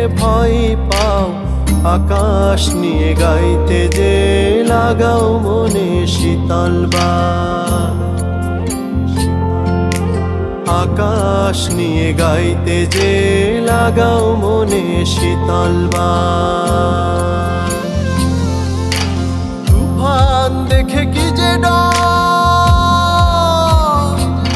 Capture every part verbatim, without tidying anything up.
ভয় পাও আকাশ নিয়ে গাইতে যে লাগাও মনে শীতল বান। আকাশ নিয়ে গাইতে যে লাগাও মনে শীতল বান। তুফান দেখে কি যে ডর,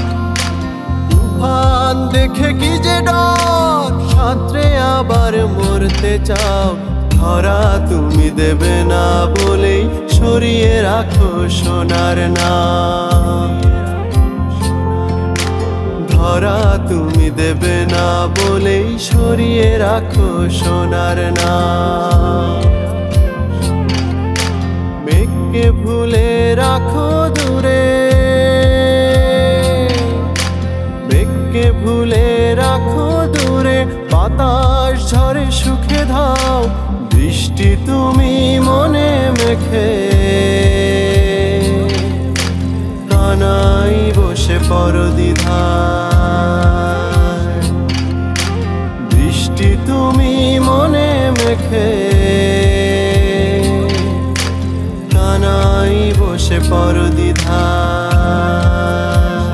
তুফান দেখে কি যে ডর, সাঁতরে আবার মরতে চাও। ধরা তুমি দেবে না বলেই সরিয়ে রাখো সোনার নাম। ধরা তুমি দেবে না বলেই সরিয়ে রাখো সোনার নাম। মেঘকে ভুলে রাখো দূরে, মেঘকে ভুলে রাখো দূরে, বাতাস ঝরে সুখে ধাও। বৃষ্টি তুমি মনে মেখে কানাই বসে পড়ো দ্বিধায়। বৃষ্টি তুমি মনে মেখে কানাই বসে পড়ো দ্বিধায়।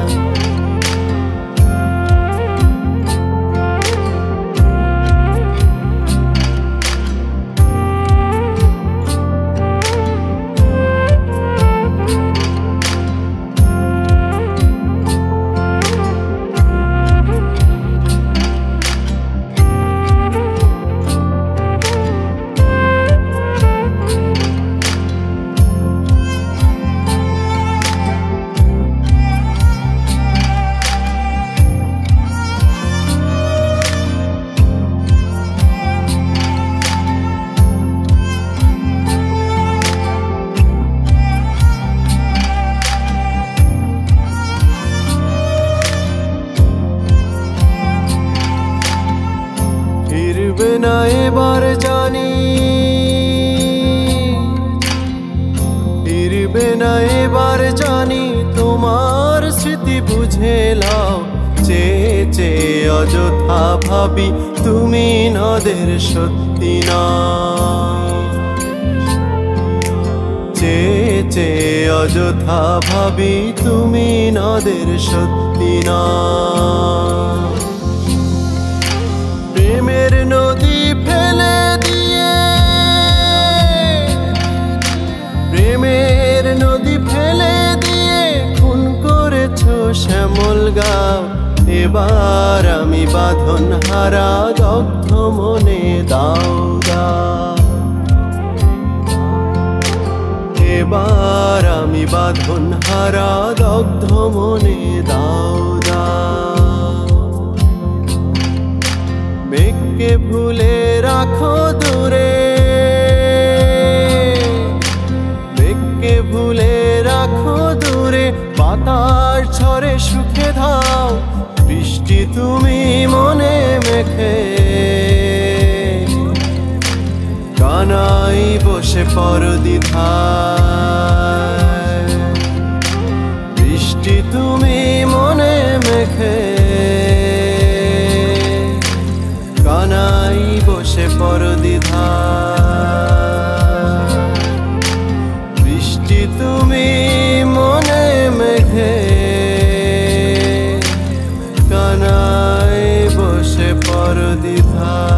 ফিরবে না এবার জানি, ফিরবে না এবার জানি, তোমার স্মৃতি বুঝে লাও। চেয়ে চেয়ে অযথা ভাবি তুমি নদের সত্যি না। চেয়ে চেয়ে অযথা ভাবি তুমি নদের সত্যি না। প্রেমের নদী ফেলে দিয়ে, প্রেমের নদী ফেলে দিয়ে খুন করেছো শ্যামল গাঁও। এবার আমি বাঁধন হারা দগ্ধ মনে দাও দাও। এবার আমি বাঁধন হারা দগ্ধ মনে দাও দাও। মেঘকে ভুলে রাখো দূরে, মেঘকে ভুলে রাখো দূরে, বাতাস ঝরে সুখে ধাও। বৃষ্টি তুমি মনে মেখে কানাই বসে পড়ো দ্বিধায়। বৃষ্টি তুমি মনে মেখে কানাই বসে পড়ো দ্বিধায়। বৃষ্টি তুমি মনে মেখে কানাই বসে পড়ো দ্বিধায়।